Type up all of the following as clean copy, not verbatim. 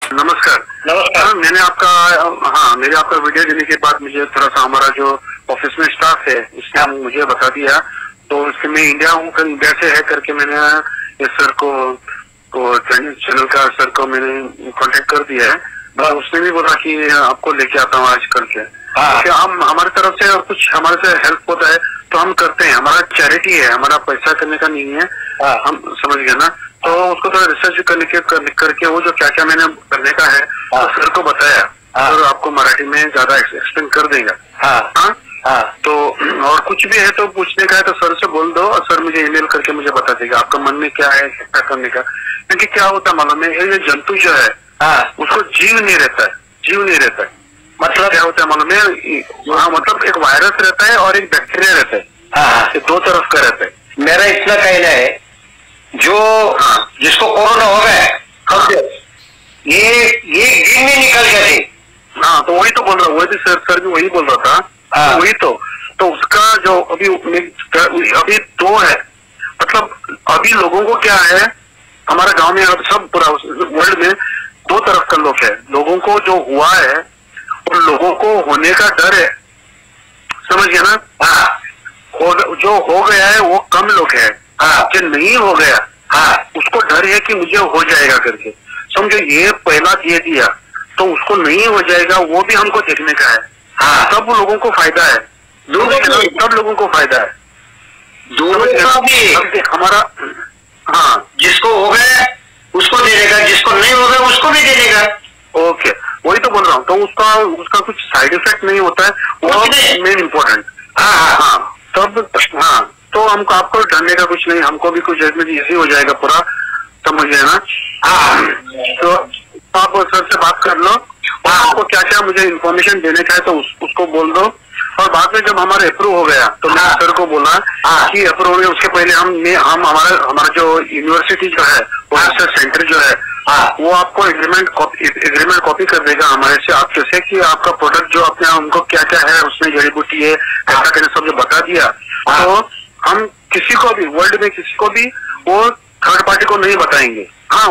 नमस्कार। नमस्कार। मैंने आपका वीडियो देने के बाद मुझे थोड़ा सा हमारा जो ऑफिस में स्टाफ है उसने मुझे बता दिया, तो इसके मैं इंडिया हूँ, इंडिया से है करके मैंने इस सर को चैनल का सर को मैंने कांटेक्ट कर दिया है। बस उसने भी बोला कि आपको लेके आता हूँ आज करके। तो हम हमारी तरफ से कुछ हमारे से हेल्प होता है तो हम करते हैं। हमारा चैरिटी है, हमारा पैसा करने का नहीं है। हम समझ गए ना। तो उसको थोड़ा रिसर्च करके वो जो क्या क्या मैंने करने का है तो सर को बताया। सर आपको मराठी में ज्यादा एक्सप्लेन कर देगा। तो और कुछ भी है तो पूछने का है तो सर से बोल दो और सर मुझे ईमेल करके मुझे बता देगा आपका मन में क्या है क्या करने का। क्योंकि क्या होता है मालूम है, ये जंतु जो है उसको जीव नहीं रहता है। मतलब क्या होता है मालूम है, मतलब एक वायरस रहता है और एक बैक्टीरिया रहता है। ये दो तरफ का रहता है। मेरा इतना कहना है, जो जिसको कोरोना हो गया ये दिन में निकल गए थे। तो वही तो बोल रहा हूँ, वही भी सर भी वही बोल रहा था। वही तो उसका जो अभी दो है, मतलब अभी लोगों को क्या है, हमारे गांव में अब सब पूरा वर्ल्ड में दो तरफ का लोग है। लोगों को जो हुआ है और लोगों को होने का डर है, समझ गया ना। जो हो गया है वो कम लोग है, जो नहीं हो गया उसको डर है कि मुझे हो जाएगा करके। समझो ये पहला दे दिया तो उसको नहीं हो जाएगा, वो भी हमको देखने का है। सब लोगों को फायदा है, सब लोगों को फायदा है, दोनों का भी। हमारा जिसको हो गया उसको दे देगा, जिसको नहीं हो गया उसको भी दे देगा। ओके, वही तो बोल रहा हूँ। तो उसका कुछ साइड इफेक्ट नहीं होता है, वो मेन इम्पोर्टेंट। तब तो हमको आपको डरने का कुछ नहीं, हमको भी कुछ इजी हो जाएगा पूरा, समझ गए ना। तो आप सर से बात कर लो, आपको क्या क्या मुझे इन्फॉर्मेशन देने का है तो उसको बोल दो। और बाद में जब हमारा अप्रूव हो गया तो मैंने सर को बोला कि अप्रूव हो गया, उसके पहले हम हमारा जो यूनिवर्सिटी जो है रिसर्च सेंटर जो है वो आपको एग्रीमेंट कॉपी कर देगा हमारे से, आपके से कि आपका प्रोडक्ट जो अपने उनको क्या क्या है उसमें जड़ी बूटी है ऐसा करके सब जो बता दिया। तो हम किसी को भी वर्ल्ड में किसी को भी वो थर्ड पार्टी को नहीं बताएंगे।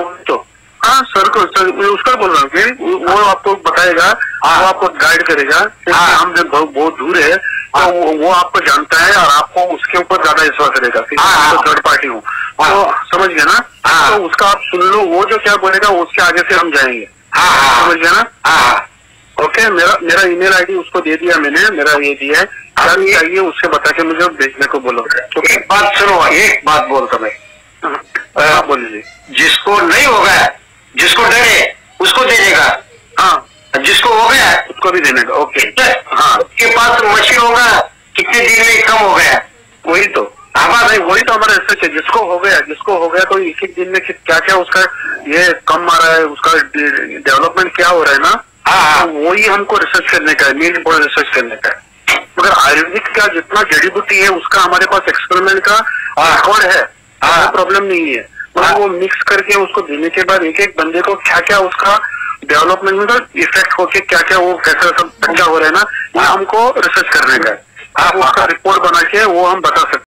सर को उसका बोल रहा हूँ कि वो आपको बताएगा, वो आपको गाइड करेगा। हम जब बहुत दूर है तो वो आपको जानता है और आपको उसके ऊपर ज्यादा विश्वास करेगा कि मैं थर्ड पार्टी हूँ। तो समझ गया ना। तो उसका आप सुन लो, वो जो क्या बोलेगा उसके आगे से हम जाएंगे। समझ गया ना। ओके, मेरा ईमेल आईडी उसको दे दिया मैंने, मेरा ये दिया है। क्या चाहिए उससे बता के मुझे भेजने को बोलो। एक बात सुनो, एक बात बोलता मैं। बोलिए। जिसको नहीं होगा, जिसको डर है उसको दे देगा। जिसको हो गया उसको भी देने का। ओके। उसके पास मशीन होगा, कितने दिन में कम हो गया। वही तो वही तो हमारा रिसर्च है। जिसको हो गया तो एक एक दिन में क्या क्या उसका ये कम आ रहा है, उसका डेवलपमेंट क्या हो रहा है ना। तो वही हमको रिसर्च करने का है, मेन इम्पोर्टेंट रिसर्च करने का है। मगर आयुर्वेदिक का जितना जड़ी बूटी है उसका हमारे पास एक्सपेरिमेंट का रिकॉर्ड है, कोई प्रॉब्लम नहीं है। वो मिक्स करके उसको देने के बाद एक एक बंदे को क्या क्या उसका डेवलपमेंट में इफेक्ट होके क्या क्या वो कैसा सब अच्छा हो रहा है ना, ये हमको रिसर्च करने का है। आप उसका रिपोर्ट बना के वो हम बता सकते हैं।